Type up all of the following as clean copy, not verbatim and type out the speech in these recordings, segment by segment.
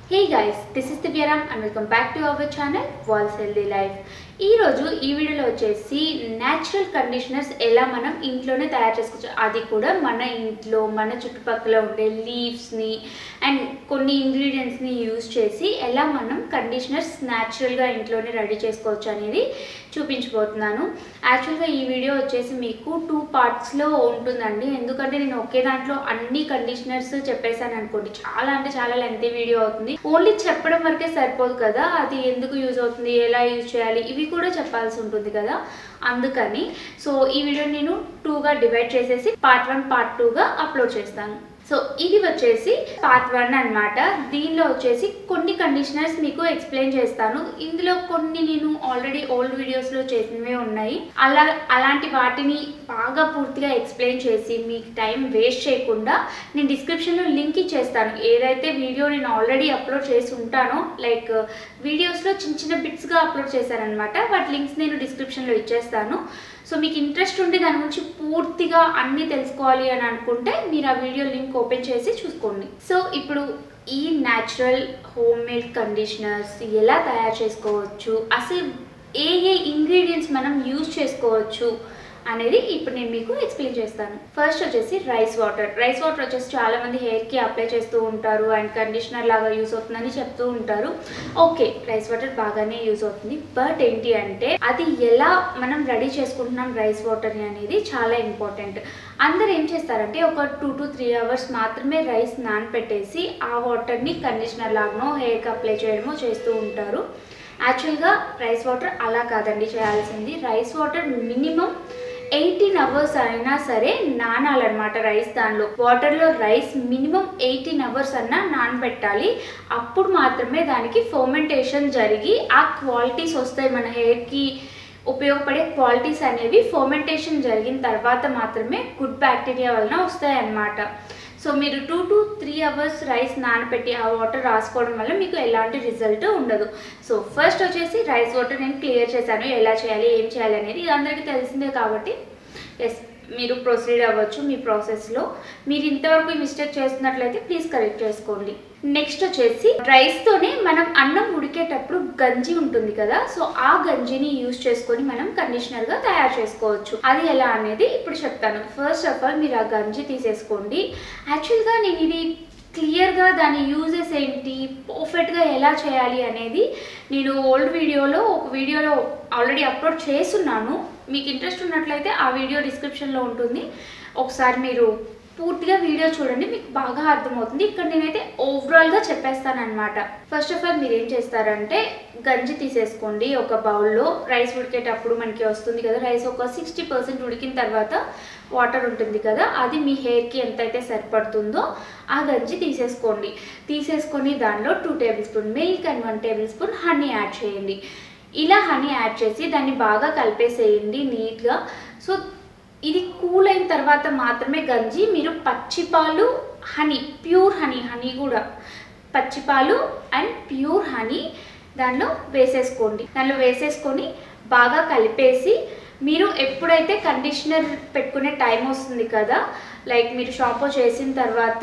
Hey guys, this is Divyaram and welcome back to our channel Walls Healthy Life. ఈ రోజు ఈ వీడియోలో వచ్చేసి నేచురల్ కండిషనర్స్ ఎలా మనం ఇంట్లోనే తయారు చేసుకోవచ్చు, అది కూడా మన ఇంట్లో మన చుట్టుపక్కల ఉండే లీవ్స్ ని అండ్ కొన్ని ఇంగ్రీడియెంట్స్ ని యూస్ చేసి ఎలా మనం కండిషనర్స్ నేచురల్ గా ఇంట్లోనే రెడీ చేసుకోవచ్చు అనేది చూపించబోతున్నాను. యాక్చువల్ గా ఈ వీడియో వచ్చేసి మీకు 2 పార్ట్స్ లో ఉంటుందండి. ఎందుకంటే నేను ఒకే దాంట్లో అన్ని కండిషనర్స్ చెప్పేసాను అనుకోండి, చాలా లెంతీ వీడియో అవుతుంది. ఓన్లీ చెప్పడం వరకే సరిపోదు కదా, అది ఎందుకు యూజ్ అవుతుంది, ఎలా యూజ్ చేయాలి ఇవి కూడా చెప్పాల్సి ఉంటుంది కదా. అందుకని సో ఈ వీడియో నేను 2గా డివైడ్ చేసేసి పార్ట్ 1 పార్ట్ 2గా అప్లోడ్ చేస్తాను. సో ఇది వచ్చేసి పార్ట్ 1 అన్నమాట. దీనిలో వచ్చేసి కొన్ని కండిషనర్స్ మీకు ఎక్స్ప్లెయిన్ చేస్తాను. ఇందులో కొన్ని నేను ఆల్రెడీ ఓల్డ్ వీడియోస్లో చేసినవే ఉన్నాయి. అలాంటి వాటిని బాగా పూర్తిగా ఎక్స్ప్లెయిన్ చేసి మీకు టైం వేస్ట్ చేయకుండా నేను డిస్క్రిప్షన్లో లింక్ ఇచ్చేస్తాను. ఏదైతే వీడియో నేను ఆల్రెడీ అప్లోడ్ చేసి ఉంటానో, లైక్ వీడియోస్లో చిన్న బిట్స్గా అప్లోడ్ చేశానమాట, వాటి లింక్స్ నేను డిస్క్రిప్షన్లో ఇచ్చేస్తాను. సో మీకు ఇంట్రెస్ట్ ఉండి దాని గురించి పూర్తిగా అన్నీ తెలుసుకోవాలి అని అనుకుంటే మీరు ఆ వీడియో లింక్ ఓపెన్ చేసి చూసుకోండి. సో ఇప్పుడు ఈ న్యాచురల్ హోమ్ మేడ్ కండిషనర్స్ ఎలా తయారు చేసుకోవచ్చు, అసలు ఏ ఇంగ్రీడియంట్స్ మనం యూజ్ చేసుకోవచ్చు అనేది ఇప్పుడు నేను మీకు ఎక్స్ప్లెయిన్ చేస్తాను. ఫస్ట్ వచ్చేసి రైస్ వాటర్ వచ్చేసి చాలా మంది హెయిర్కి అప్లై చేస్తూ ఉంటారు అండ్ కండిషనర్ లాగా యూజ్ అవుతుందని చెప్తూ ఉంటారు. ఓకే, రైస్ వాటర్ బాగానే యూజ్ అవుతుంది, బట్ ఏంటి అంటే అది ఎలా మనం రెడీ చేసుకుంటున్నాం రైస్ వాటర్ని అనేది చాలా ఇంపార్టెంట్. అందరు ఏం చేస్తారంటే ఒక 2 to 3 అవర్స్ మాత్రమే రైస్ నానపెట్టేసి ఆ వాటర్ని కండిషనర్ లాగానో హెయిర్కి అప్లై చేయడమో చేస్తూ ఉంటారు. యాక్చువల్గా రైస్ వాటర్ అలా కాదండి చేయాల్సింది. రైస్ వాటర్ మినిమం 18 అవర్స్ అయినా సరే నానాలన్నమాట. రైస్ దానిలో వాటర్లో రైస్ మినిమం 18 అవర్స్ అన్నా నానబెట్టాలి. అప్పుడు మాత్రమే దానికి ఫర్మెంటేషన్ జరిగి ఆ క్వాలిటీస్ వస్తాయి, మన హెయిర్కి ఉపయోగపడే క్వాలిటీస్ అనేవి ఫర్మెంటేషన్ జరిగిన తర్వాత మాత్రమే గుడ్ బ్యాక్టీరియా వలన వస్తాయి అన్నమాట. సో మీరు 2 to 3 అవర్స్ రైస్ నానబెట్టి ఆ వాటర్ రాసుకోవడం వల్ల మీకు ఎలాంటి రిజల్ట్ ఉండదు. సో ఫస్ట్ వచ్చేసి రైస్ వాటర్ నేను క్లియర్ చేశాను, ఎలా చేయాలి ఏం చేయాలి అనేది ఇది అందరికీ తెలిసిందే కాబట్టి ఎస్ మీరు ప్రొసీడ్ అవ్వచ్చు మీ ప్రాసెస్లో. మీరు ఇంతవరకు మిస్టేక్ చేస్తున్నట్లయితే ప్లీజ్ కరెక్ట్ చేసుకోండి. నెక్స్ట్ వచ్చేసి రైస్తోనే మనం అన్నం ఉడికేటప్పుడు గంజి ఉంటుంది కదా, సో ఆ గంజిని యూజ్ చేసుకొని మనం కండిషనర్గా తయారు చేసుకోవచ్చు. అది ఎలా అనేది ఇప్పుడు చెప్తాను. ఫస్ట్ ఆఫ్ ఆల్ మీరు ఆ గంజి తీసేసుకోండి. యాక్చువల్గా నేను ఇది క్లియర్గా దాని యూజెస్ ఏంటి పర్ఫెక్ట్గా ఎలా చేయాలి అనేది నేను ఓల్డ్ వీడియోలో ఒక వీడియోలో ఆల్రెడీ అప్లోడ్ చేస్తున్నాను. మీకు ఇంట్రెస్ట్ ఉన్నట్లయితే ఆ వీడియో డిస్క్రిప్షన్లో ఉంటుంది, ఒకసారి మీరు పూర్తిగా వీడియో చూడండి, మీకు బాగా అర్థమవుతుంది. ఇక్కడ నేనైతే ఓవరాల్గా చెప్పేస్తాను అనమాట. ఫస్ట్ ఆఫ్ ఆల్ మీరు ఏం చేస్తారంటే గంజి తీసేసుకోండి. ఒక బౌల్లో రైస్ ఉడికేటప్పుడు మనకి వస్తుంది కదా, రైస్ ఒక 60% ఉడికిన తర్వాత వాటర్ ఉంటుంది కదా, అది మీ హెయిర్కి ఎంతైతే సరిపడుతుందో ఆ గంజి తీసేసుకొని దానిలో 2 table spoon milk and 1 table spoon honey add చేయండి. ఇలా హనీ యాడ్ చేసి దాన్ని బాగా కలిపేసేయండి నీట్గా. సో ఇది కూల్ అయిన తర్వాత మాత్రమే గంజి మీరు పచ్చిపాలు హనీ, ప్యూర్ హనీ కూడా పచ్చిపాలు అండ్ ప్యూర్ హనీ దానిలో వేసేసుకొని బాగా కలిపేసి మీరు ఎప్పుడైతే కండిషనర్ పెట్టుకునే టైం వస్తుంది కదా, లైక్ మీరు షాంపూ చేసిన తర్వాత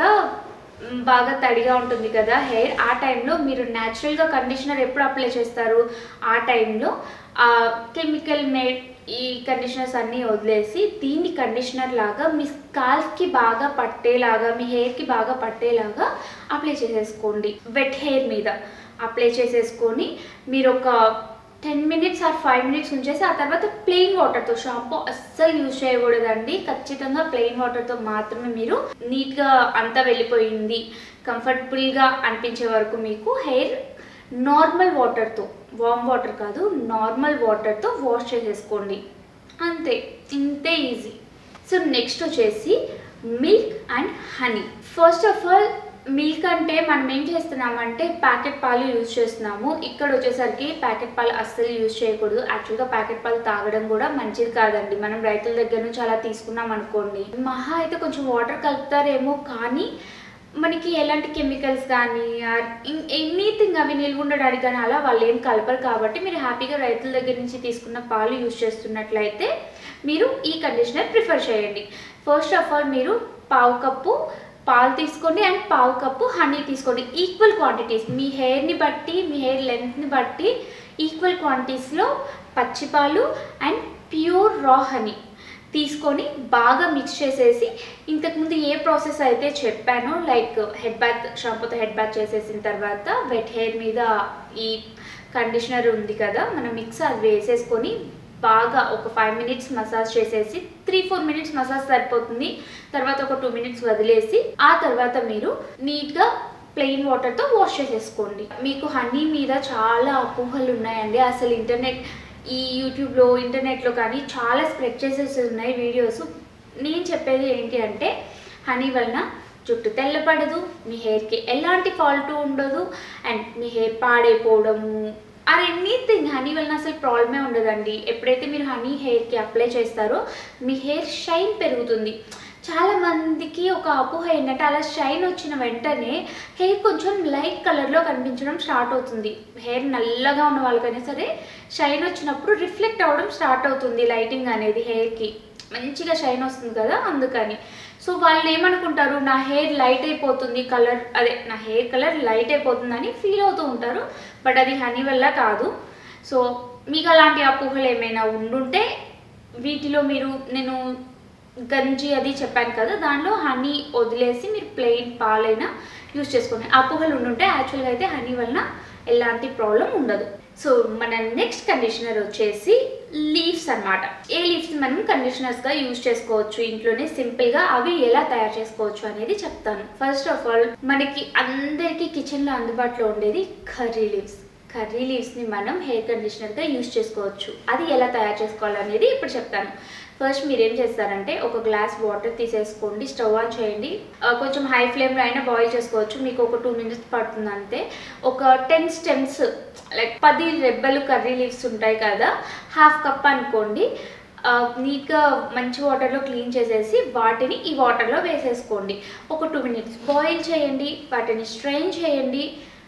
బాగా తడిగా ఉంటుంది కదా హెయిర్, ఆ టైంలో మీరు న్యాచురల్గా కండిషనర్ ఎప్పుడు అప్లై చేస్తారు, ఆ టైంలో ఆ కెమికల్ మేడ్ ఈ కండిషనర్స్ అన్నీ వదిలేసి దీన్ని కండిషనర్ లాగా మీ స్కాల్ప్కి బాగా పట్టేలాగా, మీ హెయిర్కి బాగా పట్టేలాగా అప్లై చేసేసుకోండి. వెట్ హెయిర్ మీద అప్లై చేసేసుకొని మీరు ఒక 10 minutes or 5 minutes ఉంచేసి ఆ తర్వాత ప్లెయిన్ వాటర్తో, షాంపూ అస్సలు యూజ్ చేయకూడదండి, ఖచ్చితంగా ప్లెయిన్ వాటర్తో మాత్రమే మీరు నీట్గా అంతా వెళ్ళిపోయింది కంఫర్టబుల్గా అనిపించే వరకు మీకు హెయిర్ నార్మల్ వాటర్తో, వామ్ వాటర్ కాదు నార్మల్ వాటర్తో వాష్ చేసేసుకోండి. అంతే, ఇంతే ఈజీ. సో నెక్స్ట్ వచ్చేసి milk and honey. First of all milk అంటే మనం ఏం చేస్తున్నామంటే ప్యాకెట్ పాలు యూజ్ చేస్తున్నాము. ఇక్కడ వచ్చేసరికి ప్యాకెట్ పాలు అస్సలు యూజ్ చేయకూడదు. యాక్చువల్గా ప్యాకెట్ పాలు తాగడం కూడా మంచిది కాదండి. మనం రైతుల దగ్గర నుంచి అలా తీసుకున్నాం అనుకోండి, మహా అయితే కొంచెం వాటర్ కలుపుతారేమో, కానీ మనకి ఎలాంటి కెమికల్స్ కానీ ఎనీథింగ్ అవి నిల్వ ఉండడానికి కానీ అలా వాళ్ళు ఏం కలపరు. కాబట్టి మీరు హ్యాపీగా రైతుల దగ్గర నుంచి తీసుకున్న పాలు యూజ్ చేస్తున్నట్లయితే మీరు ఈ కండిషనర్ ప్రిఫర్ చేయండి. ఫస్ట్ ఆఫ్ ఆల్ మీరు 1/2 కప్పు పాలు తీసుకోండి అండ్ పావు కప్పు హనీ తీసుకోండి. ఈక్వల్ క్వాంటిటీస్, మీ హెయిర్ని బట్టి మీ హెయిర్ లెంత్ని బట్టి ఈక్వల్ క్వాంటిటీస్లో పచ్చి పాలు అండ్ ప్యూర్ రా హనీ తీసుకొని బాగా మిక్స్ చేసేసి, ఇంతకుముందు ఏ ప్రాసెస్ అయితే చెప్పానో లైక్ హెడ్ బాత్, షాంపూతో హెడ్ బాత్ చేసేసిన తర్వాత వెట్ హెయిర్ మీద ఈ కండిషనర్ ఉంది కదా మన మిక్స్, అది వేసేసుకొని బాగా ఒక 5 minutes మసాజ్ చేసేసి 3-4 minutes మసాజ్ సరిపోతుంది. తర్వాత ఒక 2 minutes వదిలేసి ఆ తర్వాత మీరు నీట్గా ప్లెయిన్ వాటర్తో వాష్ చేసేసుకోండి. మీకు హనీ మీద చాలా అపోహలు ఉన్నాయండి. అసలు ఈ యూట్యూబ్లో ఇంటర్నెట్లో కానీ చాలా స్ప్రెడ్ చేసేసి ఉన్నాయి వీడియోస్. నేను చెప్పేది ఏంటి అంటే హనీ వలన జుట్టు తెల్లపడదు, మీ హెయిర్కి ఎలాంటి ఫాల్ట్ ఉండదు అండ్ మీ హెయిర్ పాడైపోవడము ఆర్ ఎనీథింగ్ హనీ వలన అసలు ప్రాబ్లమే ఉండదండి. ఎప్పుడైతే మీరు హనీ హెయిర్కి అప్లై చేస్తారో మీ హెయిర్ షైన్ పెరుగుతుంది. చాలామందికి ఒక అపోహ ఏంటంటే అలా షైన్ వచ్చిన వెంటనే హెయిర్ కొంచెం లైట్ కలర్లో కనిపించడం స్టార్ట్ అవుతుంది. హెయిర్ నల్లగా ఉన్న వాళ్ళకైనా సరే షైన్ వచ్చినప్పుడు రిఫ్లెక్ట్ అవ్వడం స్టార్ట్ అవుతుంది. లైటింగ్ అనేది హెయిర్కి మంచిగా షైన్ వస్తుంది కదా, అందుకని. సో వాళ్ళు ఏమనుకుంటారు, నా హెయిర్ లైట్ అయిపోతుంది కలర్, నా హెయిర్ కలర్ లైట్ అయిపోతుందని ఫీల్ అవుతూ ఉంటారు. బట్ అది హనీ వల్ల కాదు. సో మీకు అలాంటి అపోహలు ఏమైనా ఉండుంటే వీటిలో నేను గంజి అది చెప్పాను కదా, దానిలో హనీ వదిలేసి మీరు ప్లెయిన్ పాలైనా యూజ్ చేసుకోండి. అపోహలు ఉండుంటే యాక్చువల్గా అయితే హనీ వలన ఎలాంటి ప్రాబ్లం ఉండదు. సో మన నెక్స్ట్ కండిషనర్ వచ్చేసి లీవ్స్ అన్నమాట. ఏ లీవ్స్ మనం కండిషనర్స్గా యూజ్ చేసుకోవచ్చు ఇంట్లోనే సింపుల్గా. అవి ఎలా తయారు చేసుకోవచ్చు అనేది చెప్తాను. ఫస్ట్ ఆఫ్ ఆల్ మనకి అందరికీ కిచెన్లో అందుబాటులో ఉండేది కర్రీ లీవ్స్. కర్రీ లీవ్స్ని మనం హెయిర్ కండిషనర్గా యూజ్ చేసుకోవచ్చు. అది ఎలా తయారు చేసుకోవాలనేది ఇప్పుడు చెప్తాను. ఫస్ట్ మీరు ఏం చేస్తారంటే ఒక గ్లాస్ వాటర్ తీసేసుకోండి, స్టవ్ ఆన్ చేయండి. కొంచెం హై ఫ్లేమ్లో అయినా బాయిల్ చేసుకోవచ్చు, మీకు ఒక 2 minutes పడుతుంది అంతే. ఒక 10 stems లైక్ 10 రెబ్బలు కర్రీ లీవ్స్ ఉంటాయి కదా, 1/2 cup అనుకోండి. నీట్గా మంచి వాటర్లో క్లీన్ చేసేసి వాటిని ఈ వాటర్లో వేసేసుకోండి. ఒక 2 minutes బాయిల్ చేయండి, వాటిని స్ట్రెయిన్ చేయండి.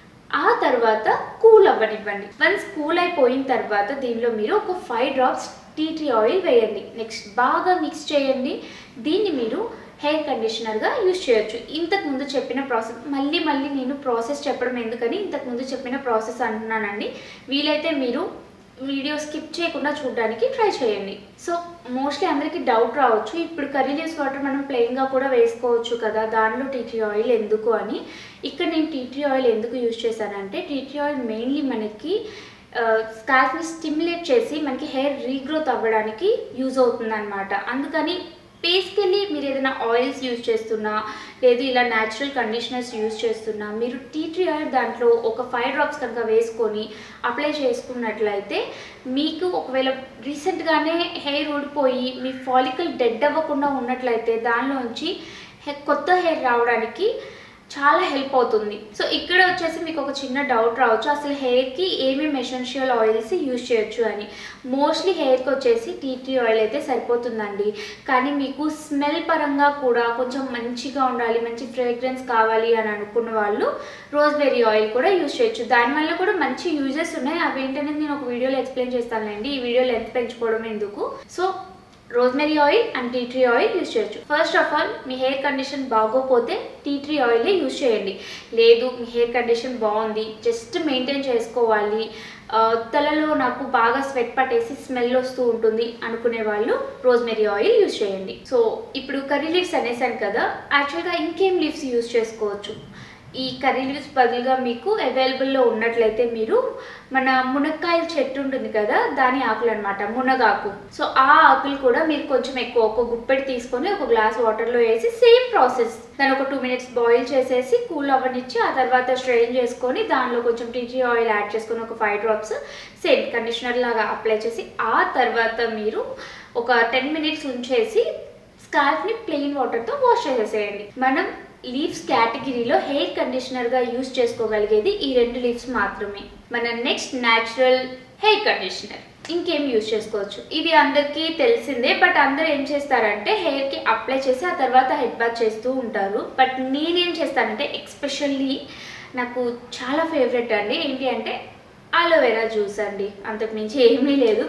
ఆ తర్వాత కూల్ అవ్వనివ్వండి. వన్స్ కూల్ అయిపోయిన తర్వాత దీనిలో మీరు ఒక 5 drops టీ ట్రీ ఆయిల్ వేయండి. నెక్స్ట్ బాగా మిక్స్ చేయండి. దీన్ని మీరు హెయిర్ కండిషనర్గా యూజ్ చేయొచ్చు. ఇంతకుముందు చెప్పిన ప్రాసెస్ మళ్ళీ నేను ప్రాసెస్ చెప్పడం ఎందుకని ఇంతకుముందు చెప్పిన ప్రాసెస్ అంటున్నానండి. వీలైతే మీరు వీడియో స్కిప్ చేయకుండా చూడడానికి ట్రై చేయండి. సో మోస్ట్లీ అందరికీ డౌట్ రావచ్చు, ఇప్పుడు కర్రీ లీవ్స్ వాటర్ మనం ప్లెయిన్గా కూడా వేసుకోవచ్చు కదా, దానిలో టీ ట్రీ ఆయిల్ ఎందుకు అని. ఇక్కడ నేను టీ ట్రీ ఆయిల్ ఎందుకు యూజ్ చేశానంటే టీ ట్రీ ఆయిల్ మెయిన్లీ మనకి స్కాల్ప్ని స్టిమ్యులేట్ చేసి మనకి హెయిర్ రీగ్రోత్ అవ్వడానికి యూజ్ అవుతుంది అనమాట. అందుకని బేసికలీ మీరు ఏదైనా ఆయిల్స్ యూజ్ చేస్తున్నా లేదు ఇలా న్యాచురల్ కండిషనర్స్ యూజ్ చేస్తున్నా మీరు టీ ట్రీ ఆయిల్ దాంట్లో ఒక 5 drops కనుక వేసుకొని అప్లై చేసుకున్నట్లయితే మీకు ఒకవేళ రీసెంట్గానే హెయిర్ ఊడిపోయి మీ ఫాలికల్ డెడ్ అవ్వకుండా ఉన్నట్లయితే దానిలోంచి కొత్త హెయిర్ రావడానికి చాలా హెల్ప్ అవుతుంది. సో ఇక్కడ వచ్చేసి మీకు ఒక చిన్న డౌట్ రావచ్చు, అసలు హెయిర్కి ఏమేమి ఎసెన్షియల్ ఆయిల్స్ యూజ్ చేయొచ్చు అని. మోస్ట్లీ హెయిర్కి వచ్చేసి టీ ట్రీ ఆయిల్ అయితే సరిపోతుందండి. కానీ మీకు స్మెల్ పరంగా కూడా కొంచెం మంచిగా ఉండాలి, మంచి ఫ్రేగ్రెన్స్ కావాలి అని అనుకున్న వాళ్ళు రోజ్బెర్రీ ఆయిల్ కూడా యూజ్ చేయొచ్చు. దానివల్ల కూడా మంచి యూజెస్ ఉన్నాయి. అవి ఏంటనేది నేను ఒక వీడియోలో ఎక్స్ప్లెయిన్ చేస్తానండి. ఈ వీడియో లెంత్ పెంచుకోవడం ఎందుకు. So rosemary oil and tea tree oil use చేయొచ్చు. ఫస్ట్ ఆఫ్ ఆల్ మీ హెయిర్ కండిషన్ బాగోపోతే టీ ట్రీ ఆయిలే యూజ్ చేయండి. లేదు మీ హెయిర్ కండిషన్ బాగుంది, జస్ట్ మెయింటైన్ చేసుకోవాలి, తలలో నాకు బాగా స్వెట్ పట్టేసి స్మెల్ వస్తూ ఉంటుంది అనుకునే వాళ్ళు రోజ్మెరీ ఆయిల్ యూజ్ చేయండి. సో ఇప్పుడు కర్రీ లీవ్స్ అనేసాను కదా, యాక్చువల్గా ఇంకేం లీవ్స్ యూజ్ చేసుకోవచ్చు. ఈ కర్రీ లీవ్స్ బదులుగా మీకు అవైలబుల్లో ఉన్నట్లయితే మీరు మన మునక్కాయల చెట్టు ఉంటుంది కదా, దాని ఆకులు అనమాట, మునగాకు. సో ఆ ఆకులు కూడా మీరు కొంచెం ఎక్కువ ఒక గుప్పెడు తీసుకొని ఒక గ్లాస్ వాటర్లో వేసి సేమ్ ప్రాసెస్ దాన్ని ఒక 2 minutes బాయిల్ చేసేసి కూల్ అవ్వనిచ్చి ఆ తర్వాత స్ట్రెయిన్ చేసుకొని దానిలో కొంచెం టీ ట్రీ ఆయిల్ యాడ్ చేసుకొని ఒక 5 drops సేమ్ కండిషనర్ లాగా అప్లై చేసి ఆ తర్వాత మీరు ఒక 10 minutes ఉంచేసి స్కాల్ప్ని ప్లెయిన్ వాటర్తో వాష్ చేసేసేయండి. మనం లీవ్స్ కేటగిరీలో హెయిర్ కండిషనర్గా యూజ్ చేసుకోగలిగేది ఈ 2 లీవ్స్ మాత్రమే. మన నెక్స్ట్ న్యాచురల్ హెయిర్ కండిషనర్ ఇంకేం యూజ్ చేసుకోవచ్చు. ఇది అందరికీ తెలిసిందే, బట్ అందరూ ఏం చేస్తారంటే హెయిర్కి అప్లై చేసి ఆ తర్వాత హెడ్ బాత్ చేస్తూ ఉంటారు. బట్ నేనేం చేస్తానంటే ఎక్స్పెషల్లీ నాకు చాలా ఫేవరెట్ అండి ఏంటి అంటే అలోవెరా జ్యూస్ అండి. అంతకుమించి ఏమీ లేదు.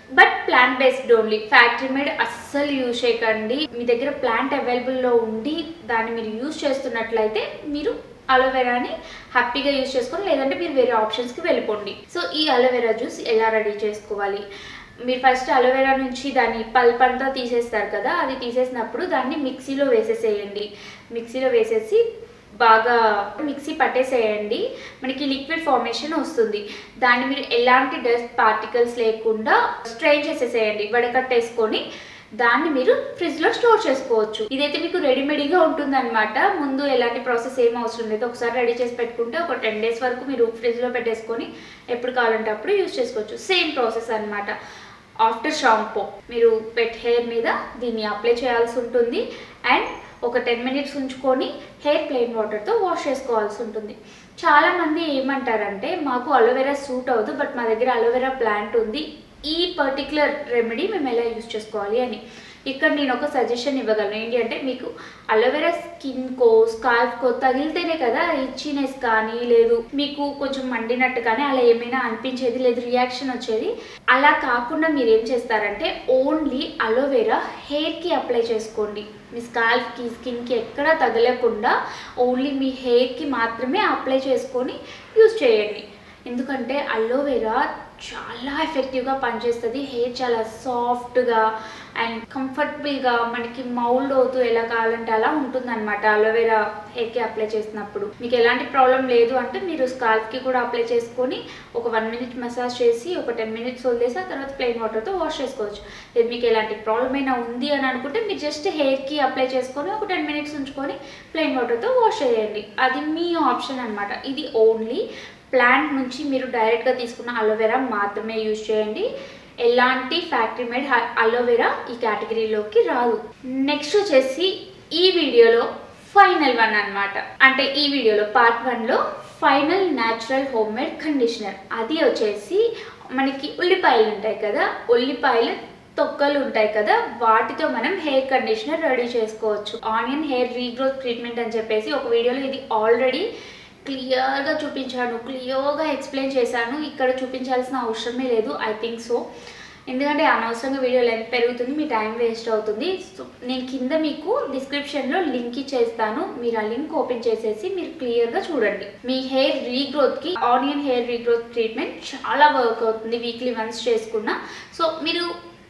But plant based only. Factory made అస్సలు యూజ్ చేయకండి. మీ దగ్గర ప్లాంట్ అవైలబుల్లో ఉండి దాన్ని మీరు యూజ్ చేస్తున్నట్లయితే మీరు అలోవెరాని హ్యాపీగా యూజ్ చేసుకొని, లేదంటే మీరు వేరే ఆప్షన్స్కి వెళ్ళిపోండి. సో ఈ అలోవెరా జ్యూస్ ఎలా రెడీ చేసుకోవాలి? మీరు ఫస్ట్ అలోవెరా నుంచి దాన్ని పల్ప్ అంతా తీసేస్తారు కదా, అది తీసేసినప్పుడు దాన్ని మిక్సీలో వేసేసేయండి. మిక్సీలో వేసేసి బాగా మిక్సీ పట్టేసేయండి. మనకి లిక్విడ్ ఫార్మేషన్ వస్తుంది. దాన్ని మీరు ఎలాంటి డస్ట్ పార్టికల్స్ లేకుండా స్ట్రెయిన్ చేసేసేయండి. వడకట్టేసుకొని దాన్ని మీరు ఫ్రిడ్జ్లో స్టోర్ చేసుకోవచ్చు. ఇదైతే మీకు రెడీమేడ్గా ఉంటుందన్నమాట. ముందు ఎలాంటి ప్రాసెస్ ఏం అవసరం లేదు. ఒకసారి రెడీ చేసి పెట్టుకుంటే ఒక 10 days వరకు మీరు ఫ్రిడ్జ్లో పెట్టేసుకొని ఎప్పుడు కావాలంటే అప్పుడు యూజ్ చేసుకోవచ్చు. సేమ్ ప్రాసెస్ అనమాట. ఆఫ్టర్ షాంపూ మీరు పెట్ హెయిర్ మీద దీన్ని అప్లై చేయాల్సి ఉంటుంది. అండ్ ఒక 10 minutes ఉంచుకొని హెయిర్ ప్లెయిన్ వాటర్తో వాష్ చేసుకోవాల్సి ఉంటుంది. చాలామంది ఏమంటారంటే మాకు అలోవెరా సూట్ అవ్వదు, బట్ మా దగ్గర అలోవెరా ప్లాంట్ ఉంది, ఈ పర్టికులర్ రెమెడీ మేము ఎలా యూజ్ చేసుకోవాలి అని. ఇక్కడ నేను ఒక సజెషన్ ఇవ్వగలను. ఏంటి అంటే, మీకు అలోవెరా స్కిన్కో స్కాల్ఫ్కో తగిలితేనే కదా ఇచ్చినెస్ కానీ, లేదు మీకు కొంచెం మండినట్టు కానీ అలా ఏమైనా అనిపించేది, లేదు రియాక్షన్ వచ్చేది. అలా కాకుండా మీరు ఏం చేస్తారంటే ఓన్లీ అలోవెరా హెయిర్కి అప్లై చేసుకోండి. మీ స్కాల్ఫ్కి స్కిన్కి ఎక్కడా తగలకుండా ఓన్లీ మీ హెయిర్కి మాత్రమే అప్లై చేసుకొని యూజ్ చేయండి. ఎందుకంటే అలోవెరా చాలా ఎఫెక్టివ్గా పనిచేస్తుంది. హెయిర్ చాలా సాఫ్ట్గా అండ్ కంఫర్టబుల్గా మనకి మౌల్డ్ అవుతూ ఎలా కావాలంటే అలా ఉంటుందన్నమాట అలోవెరా హెయిర్కి అప్లై చేసినప్పుడు. మీకు ఎలాంటి ప్రాబ్లం లేదు అంటే మీరు స్కాల్ఫ్కి కూడా అప్లై చేసుకొని ఒక 1 minute మసాజ్ చేసి ఒక 10 minutes వదిలేసి ఆ తర్వాత ప్లెయిన్ వాటర్తో వాష్ చేసుకోవచ్చు. లేదు మీకు ఎలాంటి ప్రాబ్లం అయినా ఉంది అని అనుకుంటే మీరు జస్ట్ హెయిర్కి అప్లై చేసుకొని ఒక 10 minutes ఉంచుకొని ప్లెయిన్ వాటర్తో వాష్ చేయండి. అది మీ ఆప్షన్ అనమాట. ఇది ఓన్లీ ప్లాంట్ నుంచి మీరు డైరెక్ట్గా తీసుకున్న అలోవెరా మాత్రమే యూజ్ చేయండి. ఎలాంటి ఫ్యాక్టరీ మేడ్ అలోవెరా ఈ కేటగిరీలోకి రాదు. నెక్స్ట్ వచ్చేసి ఈ వీడియోలో ఫైనల్ వన్ అనమాట. అంటే ఈ వీడియోలో పార్ట్ 1లో final natural home made conditioner. అది వచ్చేసి మనకి ఉల్లిపాయలు ఉంటాయి కదా, ఉల్లిపాయలు తొక్కలు ఉంటాయి కదా, వాటితో మనం హెయిర్ కండిషనర్ రెడీ చేసుకోవచ్చు. ఆనియన్ హెయిర్ రీగ్రోత్ ట్రీట్మెంట్ అని చెప్పేసి ఒక వీడియోలో ఇది ఆల్రెడీ క్లియర్గా చూపించాను, క్లియర్గా ఎక్స్ప్లెయిన్ చేశాను. ఇక్కడ చూపించాల్సిన అవసరమే లేదు ఐ థింక్ సో. ఎందుకంటే అనవసరంగా వీడియో లెంత్ పెరుగుతుంది, మీ టైం వేస్ట్ అవుతుంది. సో నేను కింద మీకు డిస్క్రిప్షన్లో లింక్ ఇచ్చేస్తాను. మీరు ఆ లింక్ ఓపెన్ చేసేసి మీరు క్లియర్గా చూడండి. మీ హెయిర్ రీగ్రోత్కి ఆనియన్ హెయిర్ రీగ్రోత్ ట్రీట్మెంట్ చాలా వర్క్ అవుతుంది. వీక్లీ వన్స్ చేసుకున్నా. సో మీరు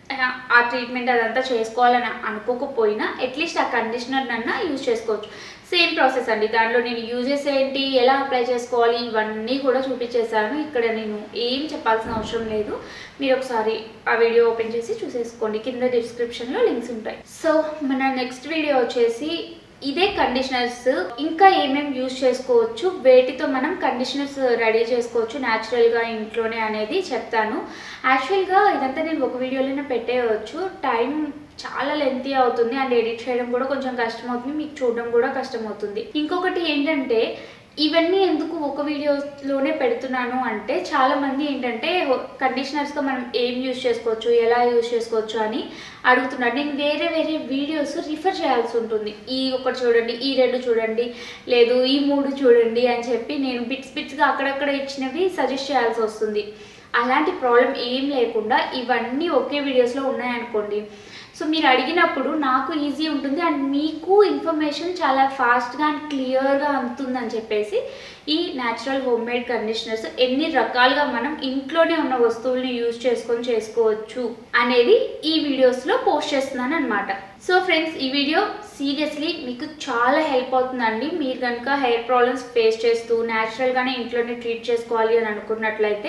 ఆ ట్రీట్మెంట్ అదంతా చేసుకోవాలని అనుకోకపోయినా అట్లీస్ట్ ఆ కండిషనర్ నన్నా యూజ్ చేసుకోవచ్చు. సేమ్ ప్రాసెస్ అండి. దాంట్లో నేను యూజెస్ ఏంటి, ఎలా అప్లై చేసుకోవాలి, ఇవన్నీ కూడా చూపించేశాను. ఇక్కడ నేను ఏం చెప్పాల్సిన అవసరం లేదు. మీరు ఒకసారి ఆ వీడియో ఓపెన్ చేసి చూసేసుకోండి. కింద డిస్క్రిప్షన్లో లింక్స్ ఉంటాయి. సో మన నెక్స్ట్ వీడియో వచ్చేసి ఇదే కండిషనర్స్ ఇంకా ఏమేమి యూజ్ చేసుకోవచ్చు, వేటితో మనం కండిషనర్స్ రెడీ చేసుకోవచ్చు న్యాచురల్గా ఇంట్లోనే అనేది చెప్తాను. యాక్చువల్గా ఇదంతా నేను ఒక వీడియోలోనే పెట్టేయవచ్చు. టైం చాలా లెంతీ అవుతుంది అండ్ ఎడిట్ చేయడం కూడా కొంచెం కష్టం అవుతుంది, మీకు చూడడం కూడా కష్టం అవుతుంది. ఇంకొకటి ఏంటంటే ఇవన్నీ ఎందుకు ఒక వీడియోలోనే పెడుతున్నాను అంటే చాలామంది ఏంటంటే కండిషనర్స్తో మనం ఏం యూజ్ చేసుకోవచ్చు, ఎలా యూజ్ చేసుకోవచ్చు అని అడుగుతున్నారు. నేను వేరే వేరే వీడియోస్ రిఫర్ చేయాల్సి ఉంటుంది. ఈ ఒకటి చూడండి, ఈ 2 చూడండి, లేదు ఈ 3 చూడండి అని చెప్పి నేను బిట్స్గా అక్కడక్కడ ఇచ్చినవి సజెస్ట్ చేయాల్సి వస్తుంది. అలాంటి ప్రాబ్లం ఏం లేకుండా ఇవన్నీ ఒకే వీడియోస్లో ఉన్నాయనుకోండి, సో మీరు అడిగినప్పుడు నాకు ఈజీ ఉంటుంది అండ్ మీకు ఇన్ఫర్మేషన్ చాలా ఫాస్ట్గా అండ్ క్లియర్గా అందుతుందని చెప్పేసి ఈ న్యాచురల్ హోమ్ మేడ్ కండిషనర్స్ ఎన్ని రకాలుగా మనం ఇంట్లోనే ఉన్న వస్తువుల్ని యూజ్ చేసుకొని చేసుకోవచ్చు అనేది ఈ వీడియోస్లో పోస్ట్ చేస్తున్నాను అనమాట. సో ఫ్రెండ్స్, ఈ వీడియో సీరియస్లీ మీకు చాలా హెల్ప్ అవుతుందండి. మీరు కనుక హెయిర్ ప్రాబ్లమ్స్ ఫేస్ చేస్తూ న్యాచురల్గానే ఇంట్లోనే ట్రీట్ చేసుకోవాలి అని అనుకున్నట్లయితే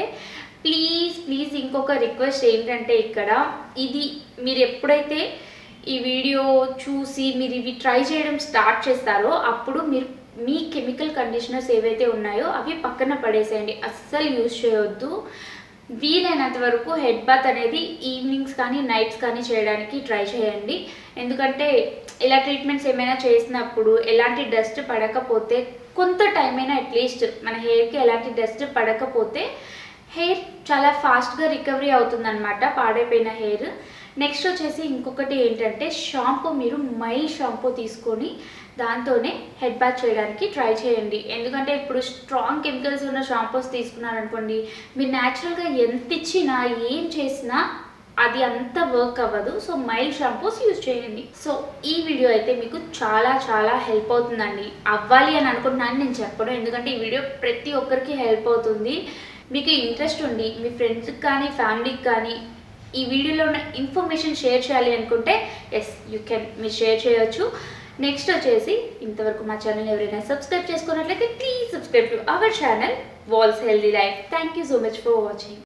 ప్లీజ్ ఇంకొక రిక్వెస్ట్ ఏంటంటే, ఇక్కడ ఇది మీరు ఎప్పుడైతే ఈ వీడియో చూసి మీరు ఇవి ట్రై చేయడం స్టార్ట్ చేస్తారో అప్పుడు మీరు మీ కెమికల్ కండిషనర్స్ ఏవైతే ఉన్నాయో అవి పక్కన పడేసేయండి. అస్సలు యూజ్ చేయొద్దు. వీలైనంత వరకు హెడ్ బాత్ అనేది ఈవినింగ్స్ కానీ నైట్స్ కానీ చేయడానికి ట్రై చేయండి. ఎందుకంటే ఇలా ట్రీట్మెంట్స్ ఏమైనా చేసినప్పుడు ఎలాంటి డస్ట్ పడకపోతే కొంత టైం అయినా అట్లీస్ట్ మన హెయిర్కి ఎలాంటి డస్ట్ పడకపోతే హెయిర్ చాలా ఫాస్ట్గా రికవరీ అవుతుందన్నమాట, పాడైపోయిన హెయిర్. నెక్స్ట్ వచ్చేసి ఇంకొకటి ఏంటంటే షాంపూ, మీరు మైల్డ్ షాంపూ తీసుకొని దాంతోనే హెడ్ బాత్ చేయడానికి ట్రై చేయండి. ఎందుకంటే ఇప్పుడు స్ట్రాంగ్ కెమికల్స్ ఉన్న షాంపూస్ తీసుకున్నారనుకోండి, మీరు న్యాచురల్గా ఎంత ఇచ్చినా ఏం చేసినా అది అంత వర్క్ అవ్వదు. సో మైల్డ్ షాంపూస్ యూజ్ చేయండి. సో ఈ వీడియో అయితే మీకు చాలా చాలా హెల్ప్ అవుతుందండి. అవ్వాలి అని అనుకుంటున్నాను నేను చెప్పడం, ఎందుకంటే ఈ వీడియో ప్రతి ఒక్కరికి హెల్ప్ అవుతుంది. మీకు ఇంట్రెస్ట్ ఉండి మీ ఫ్రెండ్స్కి కానీ ఫ్యామిలీకి కానీ ఈ వీడియోలో ఉన్న ఇన్ఫర్మేషన్ షేర్ చేయాలి అనుకుంటే ఎస్ యూ కెన్, మీరు షేర్ చేయొచ్చు. నెక్స్ట్ వచ్చేసి ఇంతవరకు మా ఛానల్ ఎవరైనా సబ్స్క్రైబ్ చేసుకున్నట్లయితే please subscribe to our channel walls healthy life. Thank you so much for watching.